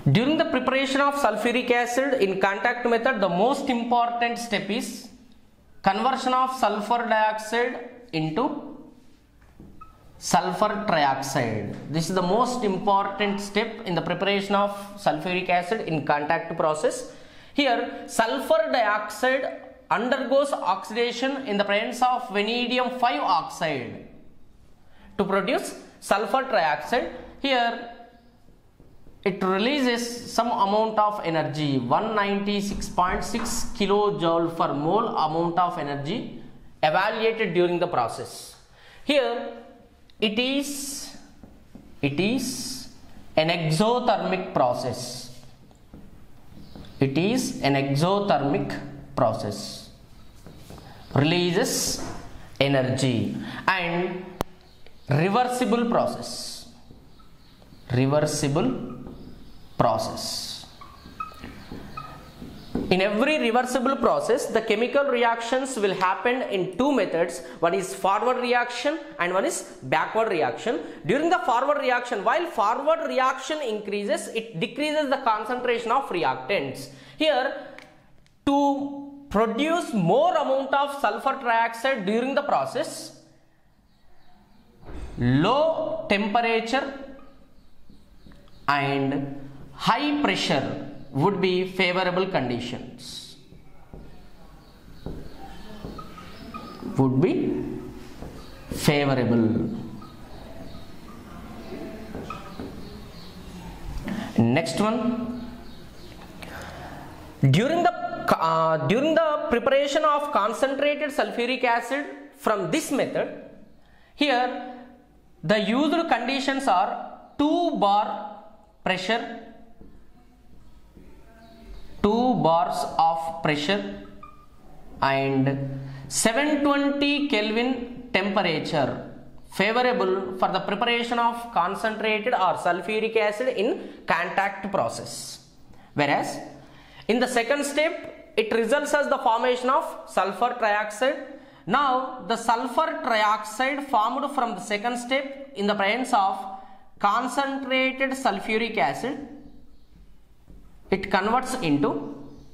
During the preparation of sulfuric acid in contact method, the most important step is conversion of sulfur dioxide into sulfur trioxide. This is the most important step in the preparation of sulfuric acid in contact process. Here, sulfur dioxide undergoes oxidation in the presence of vanadium 5 oxide to produce sulfur trioxide. Here, it releases some amount of energy, 196.6 kilojoule per mole amount of energy evaluated during the process. Here it is an exothermic process. It is an exothermic process. Releases energy and reversible process. Reversible process. In every reversible process, the chemical reactions will happen in two methods. One is forward reaction and one is backward reaction. During the forward reaction, while forward reaction increases, it decreases the concentration of reactants. Here, to produce more amount of sulfur trioxide during the process, low temperature and high pressure would be favorable conditions. Would be favorable. Next one. During the preparation of concentrated sulfuric acid from this method, here the used conditions are 2 bar pressure, 2 bars of pressure and 720 Kelvin temperature, favorable for the preparation of concentrated or sulfuric acid in contact process. Whereas in the second step, it results as the formation of sulfur trioxide. Now the sulfur trioxide formed from the second step in the presence of concentrated sulfuric acid, it converts into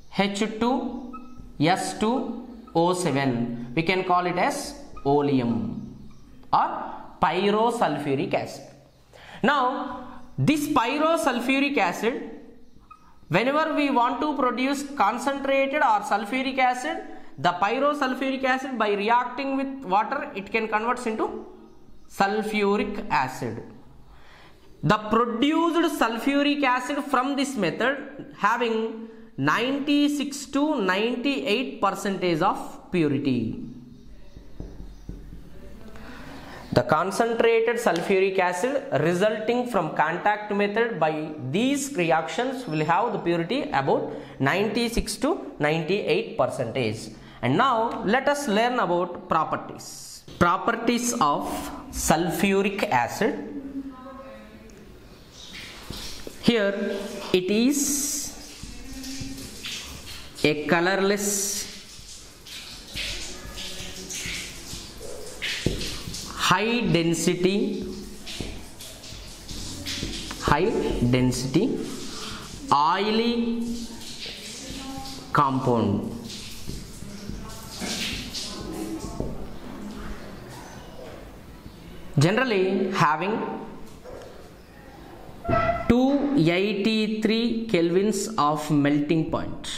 H2S2O7. We can call it as oleum or pyrosulfuric acid. Now this pyrosulfuric acid, whenever we want to produce concentrated or sulfuric acid, the pyrosulfuric acid, by reacting with water, it can convert into sulfuric acid. The produced sulfuric acid from this method having 96 to 98% of purity. The concentrated sulfuric acid resulting from contact method by these reactions will have the purity about 96 to 98%. And now let us learn about properties. Properties of sulfuric acid. Here it is a colorless, high density oily compound. Generally having 283 kelvins of melting point.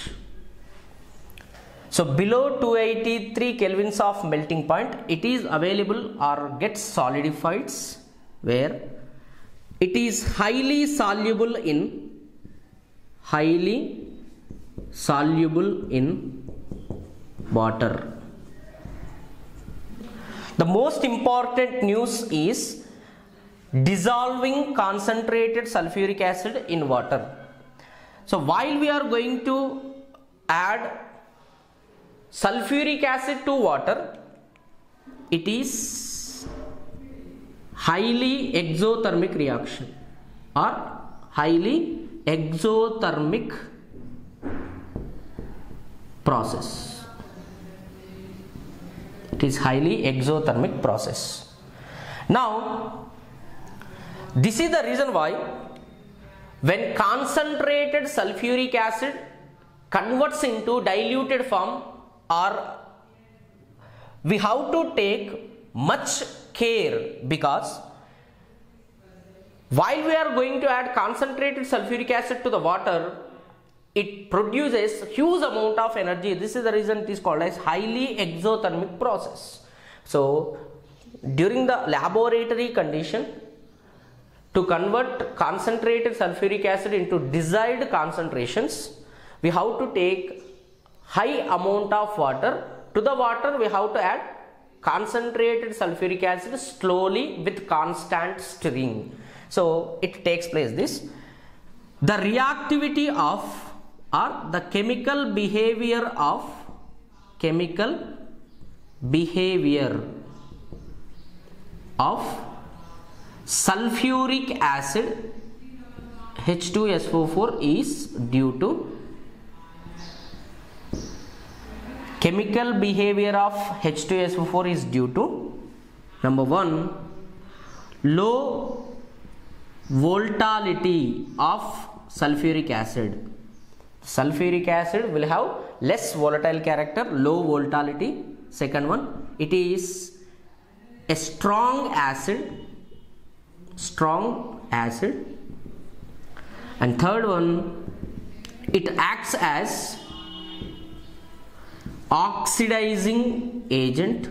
So below 283 kelvins of melting point, it is available or gets solidified where it is highly soluble in water. The most important news is dissolving concentrated sulfuric acid in water. So while we are going to add sulfuric acid to water, it is highly exothermic reaction or highly exothermic process. It is highly exothermic process. Now this is the reason why When concentrated sulfuric acid converts into diluted form, or we have to take much care, because while we are going to add concentrated sulfuric acid to the water, it produces huge amount of energy. This is the reason it is called as highly exothermic process. So during the laboratory condition, to convert concentrated sulfuric acid into desired concentrations, we have to take high amount of water. To the water we have to add concentrated sulfuric acid slowly with constant stirring. So it takes place this. The reactivity of, or the chemical behavior of sulfuric acid H2SO4 is due to chemical behavior of H2SO4 is due to, number 1, low volatility of sulfuric acid. Sulfuric acid will have less volatile character, low volatility. Second one, it is a strong acid. And third one, it acts as oxidizing agent.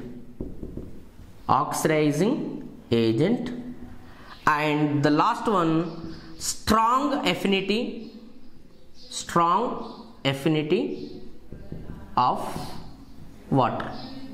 And the last one, strong affinity of water,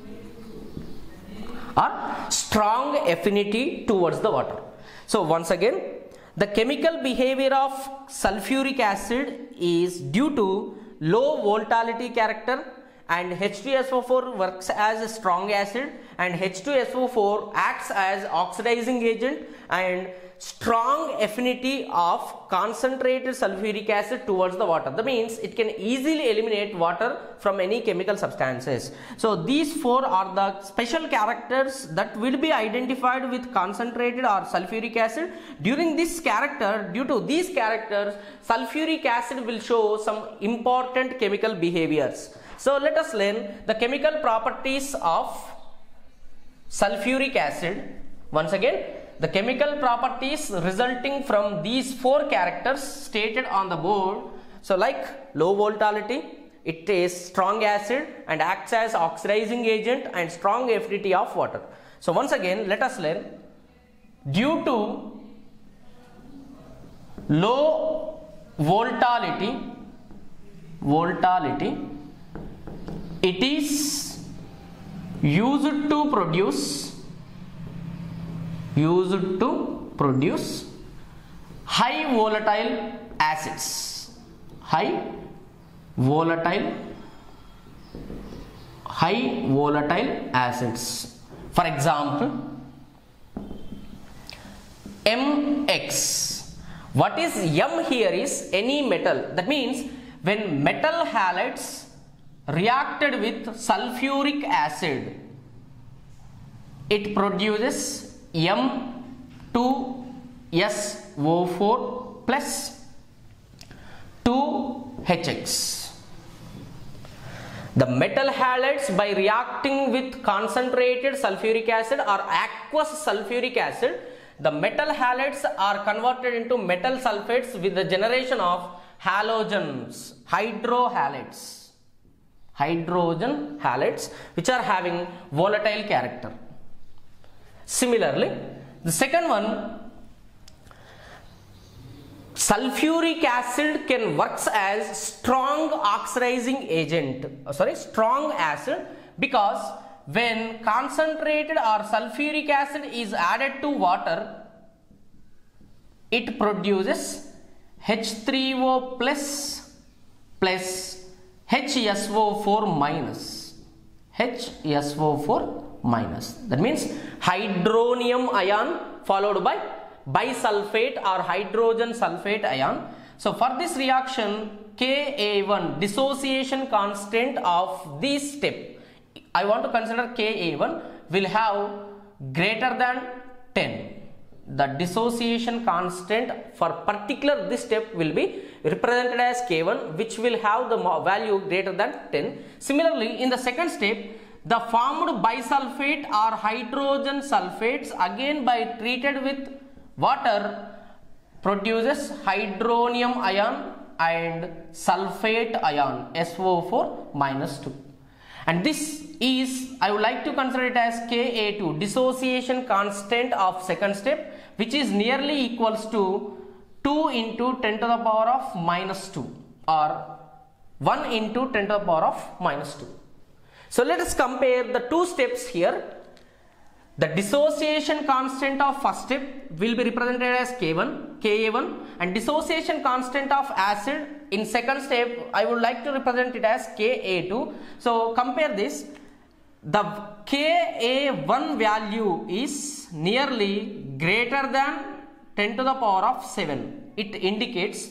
or strong affinity towards the water. So once again, the chemical behavior of sulfuric acid is due to low volatility character, and H2SO4 works as a strong acid, and H2SO4 acts as oxidizing agent, and strong affinity of concentrated sulfuric acid towards the water. That means it can easily eliminate water from any chemical substances. So these 4 are the special characters that will be identified with concentrated or sulfuric acid. Due to these characters, sulfuric acid will show some important chemical behaviors. So let us learn the chemical properties of sulfuric acid. Once again, the chemical properties resulting from these 4 characters stated on the board. So like low volatility, it is strong acid and acts as oxidizing agent, and strong affinity of water. So once again, let us learn, due to low volatility, it is used to produce high volatile acids. High volatile acids. For example, MX. What is M here is any metal. That means when metal halides reacted with sulfuric acid, it produces M2SO4 plus 2HX. The metal halides, by reacting with concentrated sulfuric acid or aqueous sulfuric acid, the metal halides are converted into metal sulfates with the generation of halogens, hydrogen halides, which are having volatile character. Similarly, the second one, sulfuric acid can works as strong oxidizing agent, strong acid, because when concentrated or sulfuric acid is added to water, it produces H3O plus HSO4 minus. That means hydronium ion followed by bisulfate or hydrogen sulfate ion. So for this reaction, Ka1, dissociation constant of this step, I want to consider Ka1 will have greater than 10. the dissociation constant for particular this step will be represented as K1, which will have the value greater than 10. Similarly, in the second step, the formed bisulfate or hydrogen sulfates again by treated with water produces hydronium ion and sulfate ion SO4 minus 2. And this is, I would like to consider it as Ka2, dissociation constant of second step, which is nearly equals to 2 into 10 to the power of minus 2 or 1 into 10 to the power of minus 2. So let us compare the two steps here. The dissociation constant of first step will be represented as K1, Ka1, and dissociation constant of acid in second step I would like to represent it as Ka2. So compare this. The Ka1 value is nearly greater than 10 to the power of 7. It indicates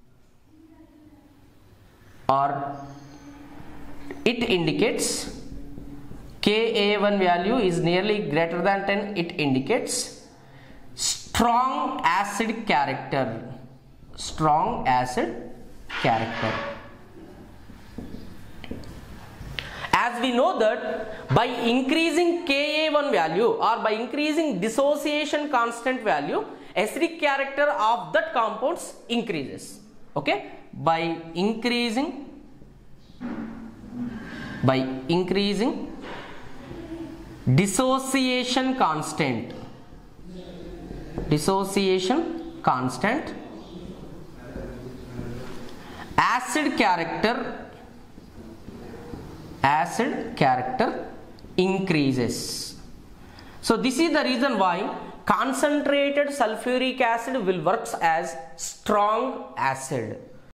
Ka1 value is nearly greater than 10. It indicates strong acid character. Strong acid character. As we know that by increasing Ka1 value or by increasing dissociation constant value, acidic character of that compounds increases. Okay, by increasing dissociation constant, acid character increases. So this is the reason why concentrated sulfuric acid will works as strong acid.